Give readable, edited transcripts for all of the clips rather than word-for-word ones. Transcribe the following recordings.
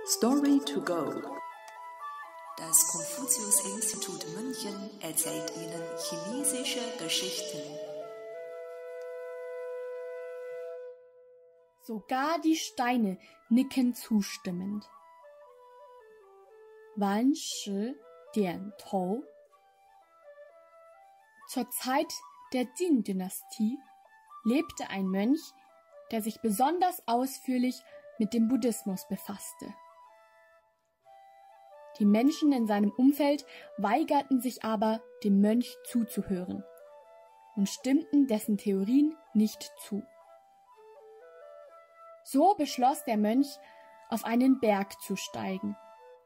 Story to go. Das Konfuzius-Institut München erzählt Ihnen chinesische Geschichten. Sogar die Steine nicken zustimmend. Wan Shi Dian Tou. Zur Zeit der Jin-Dynastie lebte ein Mönch, der sich besonders ausführlich mit dem Buddhismus befasste. Die Menschen in seinem Umfeld weigerten sich aber, dem Mönch zuzuhören und stimmten dessen Theorien nicht zu. So beschloss der Mönch, auf einen Berg zu steigen.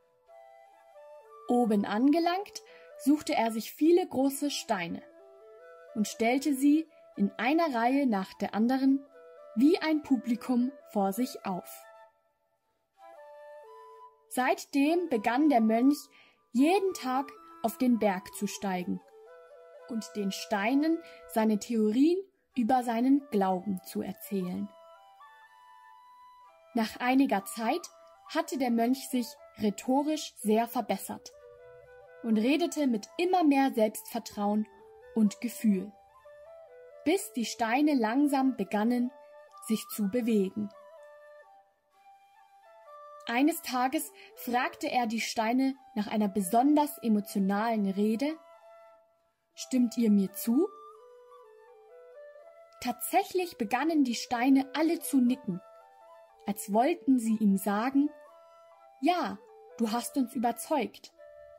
Oben angelangt, suchte er sich viele große Steine und stellte sie in einer Reihe nach der anderen wie ein Publikum vor sich auf. Seitdem begann der Mönch jeden Tag auf den Berg zu steigen und den Steinen seine Theorien über seinen Glauben zu erzählen. Nach einiger Zeit hatte der Mönch sich rhetorisch sehr verbessert und redete mit immer mehr Selbstvertrauen und Gefühl, bis die Steine langsam begannen, sich zu bewegen. Eines Tages fragte er die Steine nach einer besonders emotionalen Rede: Stimmt ihr mir zu? Tatsächlich begannen die Steine alle zu nicken, als wollten sie ihm sagen: Ja, du hast uns überzeugt.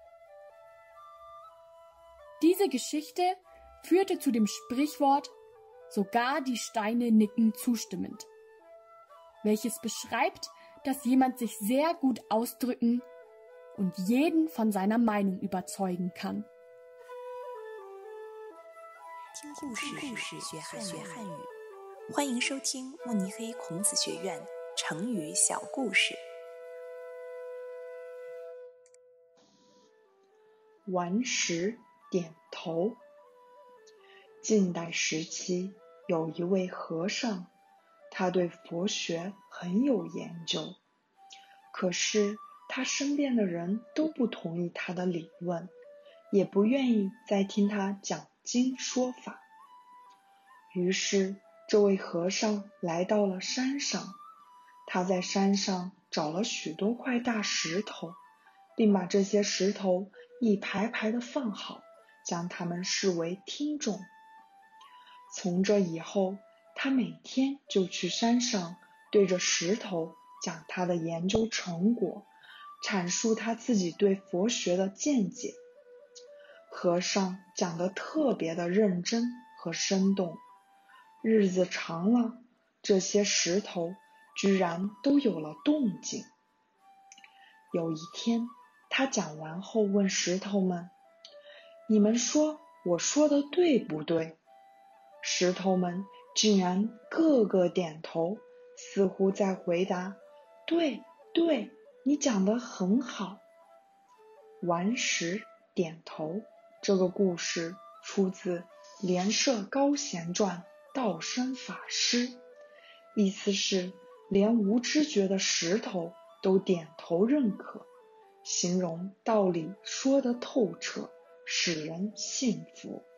Diese Geschichte führte zu dem Sprichwort „Sogar die Steine nicken zustimmend", welches beschreibt, dass jemand sich sehr gut ausdrücken und jeden von seiner Meinung überzeugen kann. 听故事学汉语，欢迎收听慕尼黑孔子学院成语小故事。 顽石点头。晋代时期，有一位和尚，他对佛学很有研究，可是他身边的人都不同意他的理论，也不愿意再听他讲经说法。于是这位和尚来到了山上，他在山上找了许多块大石头，并把这些石头一排排地放好，将它们视为听众。从这以后，他每天就去山上对着石头讲他的研究成果，阐述他自己对佛学的见解。和尚讲得特别的认真和生动，日子长了，这些石头居然都有了动静。有一天，他讲完后问石头们：你们说我说的对不对？石头们竟然个个点头，似乎在回答：对对，你讲得很好。顽石点头这个故事出自《莲社高贤传》道生法师，意思是连无知觉的石头都点头认可，形容道理说得透彻，使人信服。